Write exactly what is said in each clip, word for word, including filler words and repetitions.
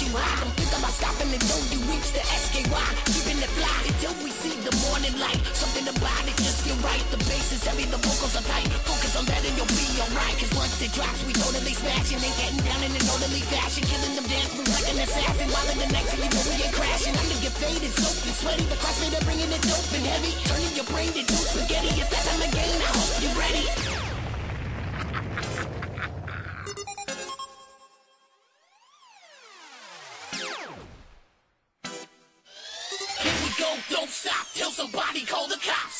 too high. Don't think about stopping until you reach the S K Y. Keeping it fly until we see the morning light. Something about it just feel right. The bass is heavy, the vocals are tight. Focus on that and you'll be alright. Cause once it drops, we totally smashing. Ain't getting down in an orderly fashion. Killing them dance moves like an assassin. While in the next thing you know we ain't crashing. Under your faded, soaked and sweaty. The crossfader bringing it dope and heavy. Turning your brain into spaghetti. It's that time again, I hope you're ready. Here we go, don't stop till somebody call the cops.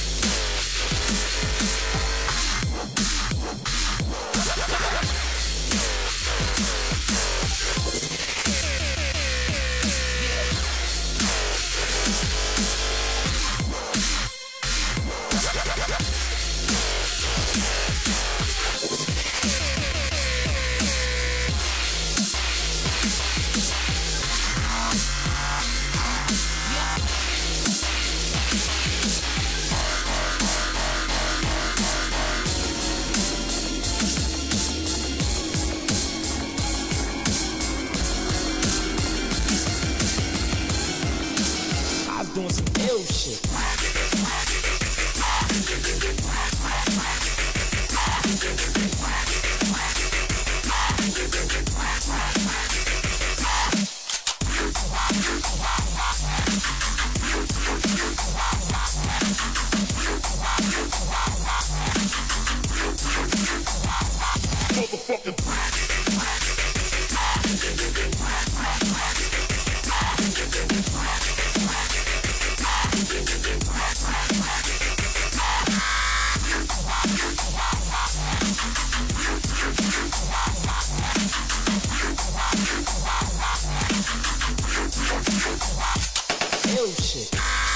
Doing some ill shit. Ill shit.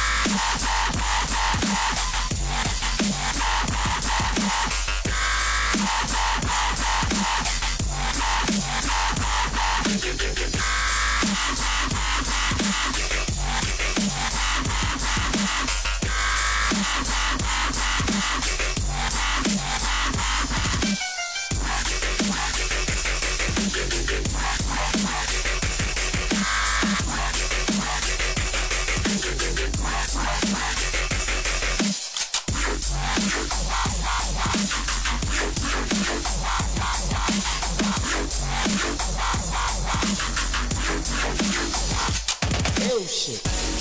Ill shit.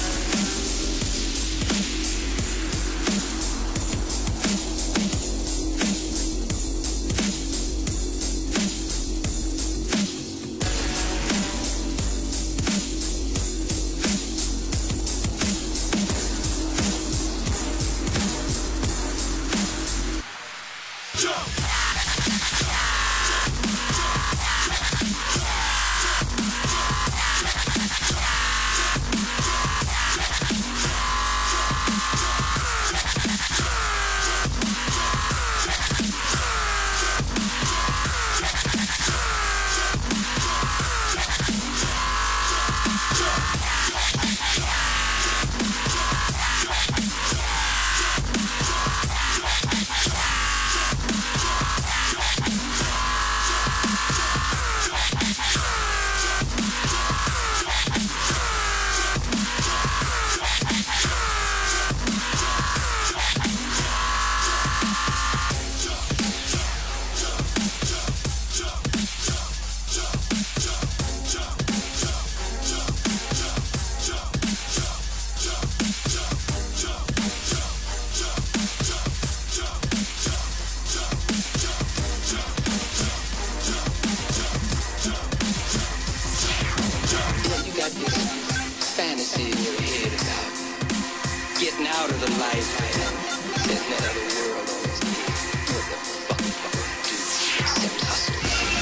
Fantasy in your head about getting out of the life that that other world always needs. What the fuck you fucking do except hustle?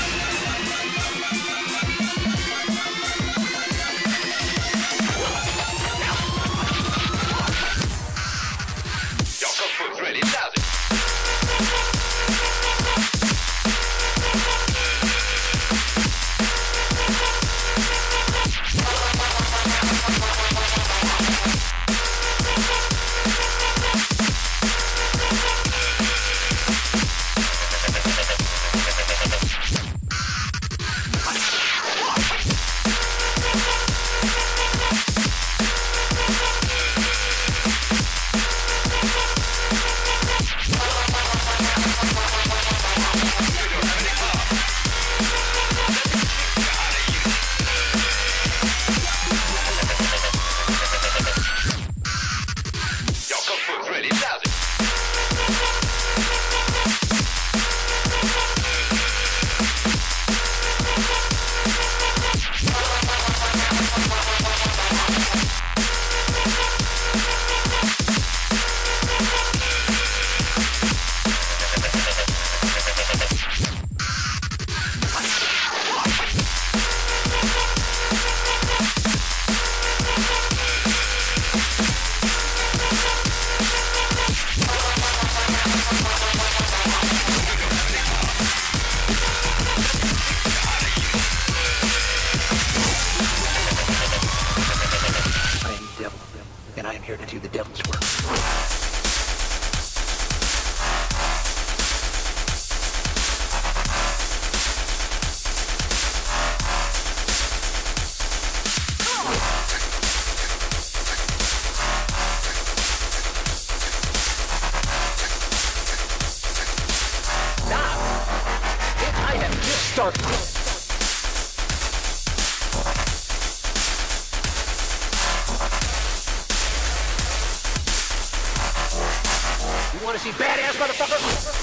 Your cook food's ready, does it? And I am here to do the devil's work. Stop! I have just started. You want to see badass, motherfucker?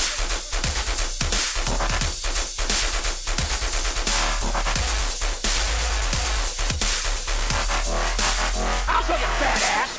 I'll show you badass!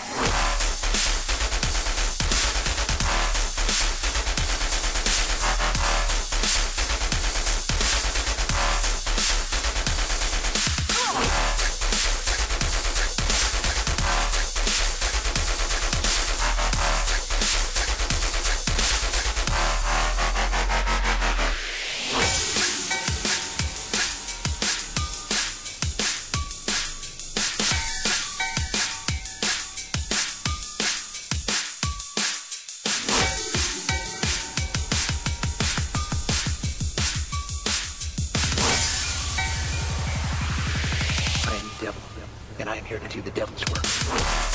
I am the devil, and I am here to do the devil's work.